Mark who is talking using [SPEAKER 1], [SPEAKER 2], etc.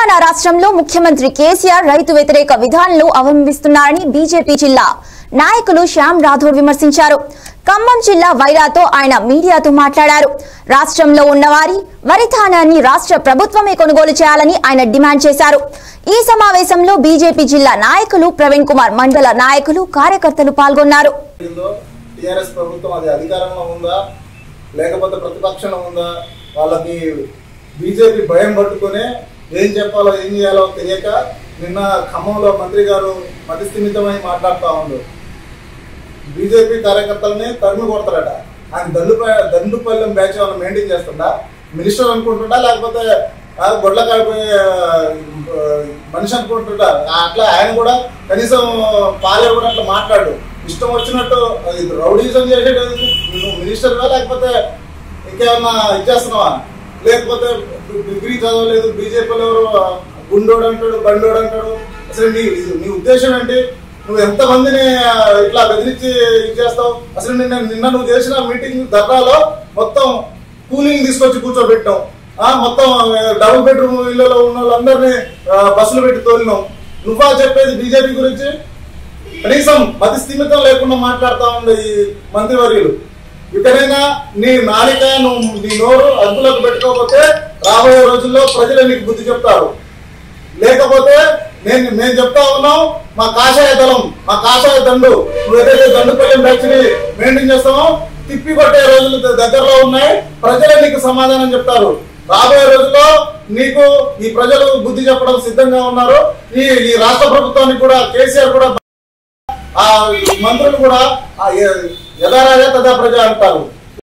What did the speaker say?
[SPEAKER 1] తెలంగాణ రాష్ట్రంలో ముఖ్యమంత్రి కేసీఆర్ రైతు వ్యతిరేక విధానాలు అవలంబిస్తున్నారని బీజేపీ జిల్లా నాయకులు శ్యామ్ రాథోడ్ విమర్శించారు. ఖమ్మం జిల్లా వైరాతో ఆయన మీడియాతో మాట్లాడారు. రాష్ట్రంలో ఉన్నవారి వరి ధాన్యాన్ని రాష్ట్ర ప్రభుత్వమే కొనుగోలు చేయాలని ఆయన డిమాండ్ చేశారు. ఈ సమావేశంలో బీజేపీ జిల్లా నాయకులు ప్రవీణ్ కుమార్, మండల నాయకులు, కార్యకర్తలు పాల్గొన్నారు.
[SPEAKER 2] టీఆర్ఎస్ ప్రభుత్వం అది అధికారంలో ఉందా లేకపోతే ప్రతిపక్షంలో ఉందా, వాళ్ళకి బీజేపీ భయం పట్టుకునే ఏం చెప్పాలో ఏం చేయాలో తెలియక నిన్న ఖమ్మంలో మంత్రి గారు మతిస్థిమితమై మాట్లాడుతూ ఉండు. బీజేపీ కార్యకర్తలని తరిమి కొడతారట. ఆయన దండుపల్లెం బ్యాచ్ వాళ్ళని మెయింటైన్ చేస్తుండా, మినిస్టర్ అనుకుంటుంటా లేకపోతే గొడ్ల కాడిపోయే మనిషి అనుకుంటుంటా. అట్లా ఆయన కూడా కనీసం పాలే కూడా అట్లా మాట్లాడు. ఇష్టం వచ్చినట్టు రౌడీజం చేసేది నువ్వు మినిస్టర్గా లేకపోతే ఇంకేమన్నా ఇచ్చేస్తున్నావా, లేకపోతే డిగ్రీ చదవలేదు, బీజేపీలో ఎవరు గుండోడు అంటాడు, బండోడు అంటాడు. అసలు నీ ఉద్దేశం ఏంటి? నువ్వు ఎంతమందిని ఇట్లా బెదిరించి ఇచ్చేస్తావు? అసలు నిన్న నువ్వు చేసిన మీటింగ్ ధర్నాలో మొత్తం కూలింగ్ తీసుకొచ్చి కూర్చోబెట్టావు. మొత్తం డబుల్ బెడ్రూమ్ ఇళ్లలో ఉన్న వాళ్ళందరినీ బస్సులు పెట్టి తోలినావు. నువ్వా చెప్పేది బీజేపీ గురించి? కనీసం మతి స్థిమితం లేకుండా మాట్లాడుతూ ఉండే ఈ మంత్రివర్యులు. ఇకనైనా నీ నాలిక, నీ నోరు అదుపులోకి పెట్టుకోకపోతే రాబోయే రోజుల్లో ప్రజలు నీకు బుద్ధి చెప్తారు. లేకపోతే మేము చెప్తా ఉన్నాం, మా కాషాయ దళం, మా కాషాయ దండు, నువ్వు ఏదైతే దండుపల్లెం బ్యాచ్ని మెయింటైన్ చేస్తామో తిప్పి కొట్టే రోజులు దగ్గరలో ఉన్నాయి. ప్రజలే నీకు సమాధానం చెప్తారు. రాబోయే రోజుల్లో నీకు ఈ ప్రజలు బుద్ధి చెప్పడం సిద్ధంగా ఉన్నారు. ఈ రాష్ట్ర ప్రభుత్వానికి కూడా కేసీఆర్ కూడా, ఆ మంత్రులు కూడా యథారాజా తదా ప్రజ అంటారు.